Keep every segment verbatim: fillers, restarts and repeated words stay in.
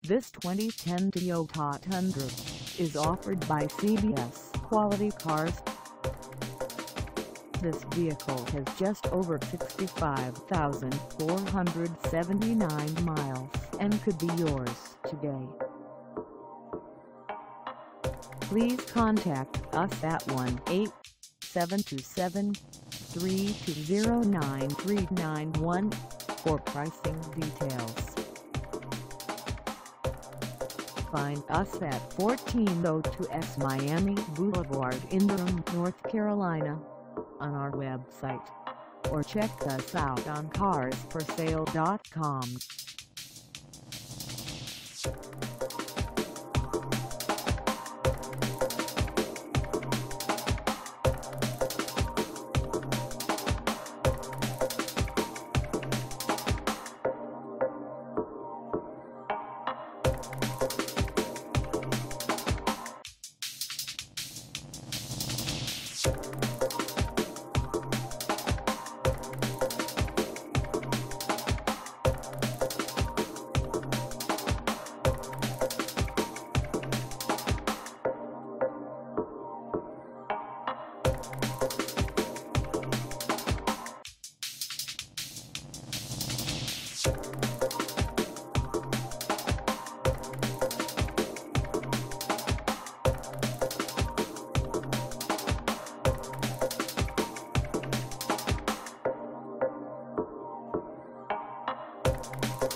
This twenty ten Toyota Tundra is offered by C B S Quality Cars. This vehicle has just over sixty-five thousand four hundred seventy-nine miles and could be yours today. Please contact us at one eight seven two seven, three two zero, nine three nine one for pricing details. Find us at fourteen oh two East Miami Boulevard in Durham, North Carolina, on our website, or check us out on cars for sale dot com.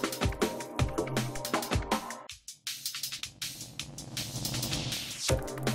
You